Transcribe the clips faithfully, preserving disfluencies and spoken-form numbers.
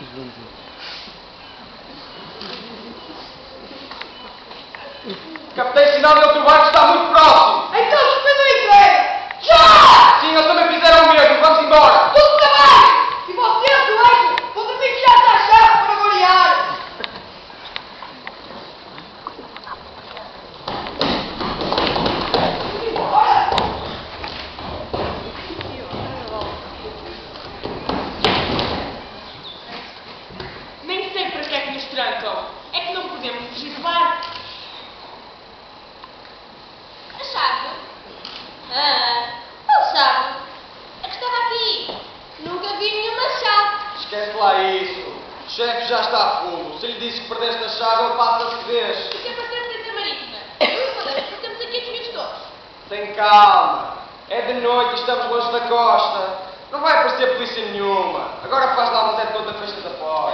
Captei sinal de outro barco, está muito próximo. Então suspenda o emprego! Já! Sim, eles também fizeram o mesmo. Vamos embora. Tudo trabalho! E vocês, doentes, vão dormir que já está chato para variar! Nem sei para que é que nos trancam. É que não podemos fugir do barco. A chave? Ah, qual chave? A que estava aqui. Nunca vi nenhuma chave. Esquece lá isso. O chefe já está a fundo. Se lhe disse que perdeste a chave, ele passa-se de vez. Isso é para ter ciência marítima. Não temos aqui desvios todos. Tem calma. É de noite e estamos longe da costa. Não vai aparecer polícia nenhuma. Agora faz lá uma zé toda festa da porta.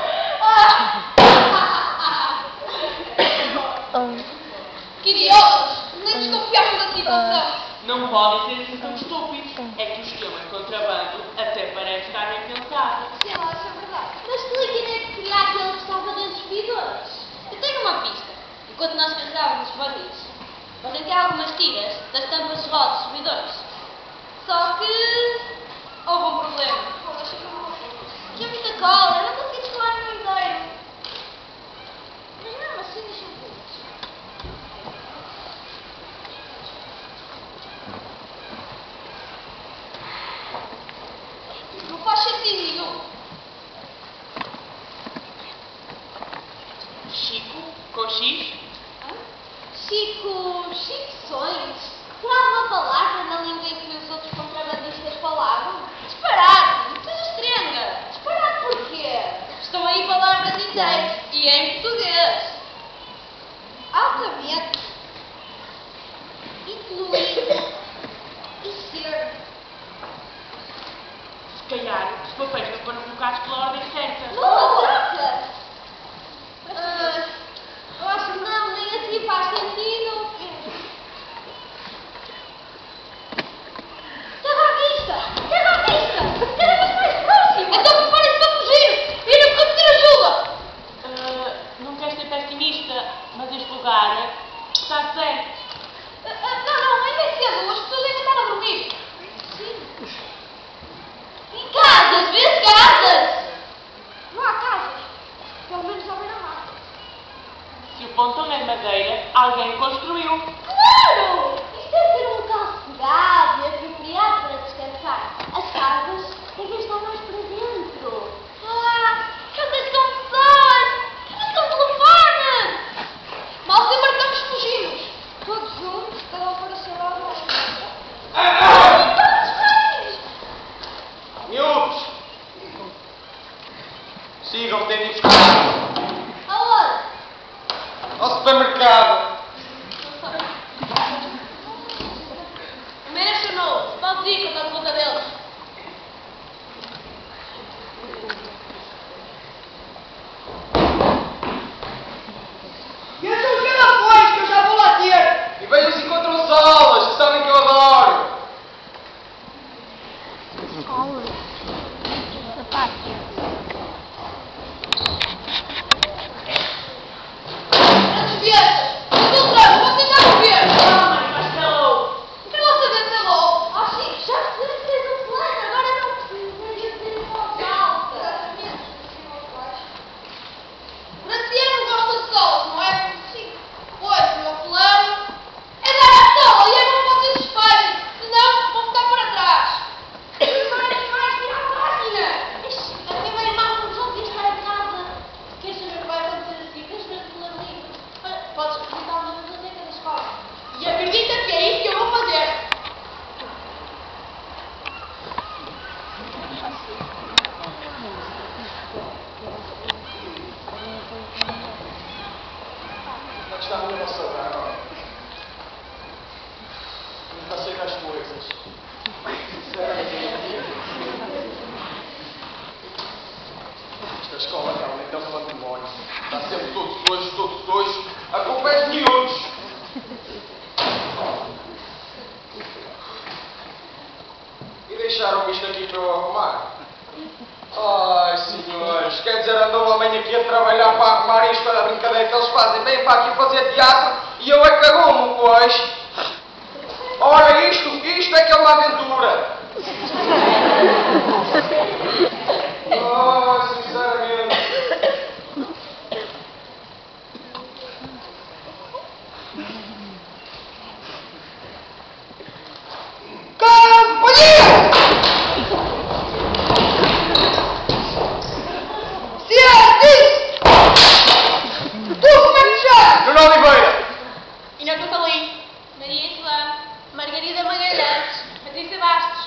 Que idiotas! Nem desconfiavam da situação. Não podem ser assim tão estúpidos. É que o esquema de contrabando até parece estar bem pensado. Sei lá, isso é verdade. Mas que líquido é que seria aquele que estava dentro dos bidões? Eu tenho uma pista. Enquanto nós carregávamos os barris, arranquei algumas tiras das tampas de rodas dos bidões. Só que houve um problema. Tinha muita cola, eu não consegui descolar no inteiro. Mas mesmo assim, deixa-me ver. Não faz sentido nenhum. Chico, com X? Hã? Chico, Chicoções? Será uma palavra na língua em que os outros contrabandistas falavam? Disparado! Seja estrenga! Disparado porquê? Estão aí palavras inteiras e em português. Altamente. Incluir. E ser. Se calhar, os papéis não foram colocados pela ordem certa. Não certa? Ah, eu acho que não, nem assim faz sentido. Terra à vista! Terra à vista! Cada vez mais próximo! Então preparem-se para fugir! E não conseguir ajuda! Ah, não queres ser pessimista, mas este lugar está certo. Ah, ah, não, não, ainda é cedo. As pessoas ainda estão a dormir. Sim. Em casas, vês casas? Não há casas. Pelo menos à beira-mar. Se o pontão é de madeira, alguém construiu. Claro! Isto deve ser um local sossegado e apropriado para descansar. As casas devem estar mais para dentro. Ah, casas com pessoas! Casas com telefone! Mal desembarcamos, fugimos. Todos juntos, cada um para o seu lado. Miúdos! Sigam, tem de ir buscar Aonde? ao supermercado. O mestre chamou. Pode ir, que eu estou de conta deles. E então que ela foi, que eu já vou lá ter! E vejam se encontram solas, que sabem que eu adoro. As crianças! Encontramos! Vocês já vão ver! Ah, mas não! Quero lá saber se é louco! Ah, Chico, já percebi que fez um plano, agora não precisaria ter em voz alta. Exatamente. Graciano gosta de solas, não é? Sim. Pois, o meu plano é dar a sola e é bom que vocês se espalhem, senão vão ficar para trás. Mais, mais, tira a máquina! Ixi, a minha mãe mal não só devia estar em casa. Queres saber o que vai acontecer assim? Queres ver o plano livre? Podes representar uma biblioteca da escola. E acredita que é isso que eu vou fazer. Onde está a minha vassoura agora? Não sei das coisas. Esta escola realmente é um património. Está sempre todos dois, todos dois. A culpa é de miúdos. E deixaram isto aqui para eu arrumar. Ai, senhores, quer dizer, andou um homem aqui a trabalhar para arrumar isto, olha a brincadeira que eles fazem, vêm para aqui fazer teatro e eu é que arrumo, pois. Ora, isto, isto é que é uma aventura. Oh, sinceramente. Companhia! Ciências! Tu como é que te chamas? Nuno Oliveira. Inês Natalí, Maria Islã, Margarida Magalhães, Patrícia Bastos,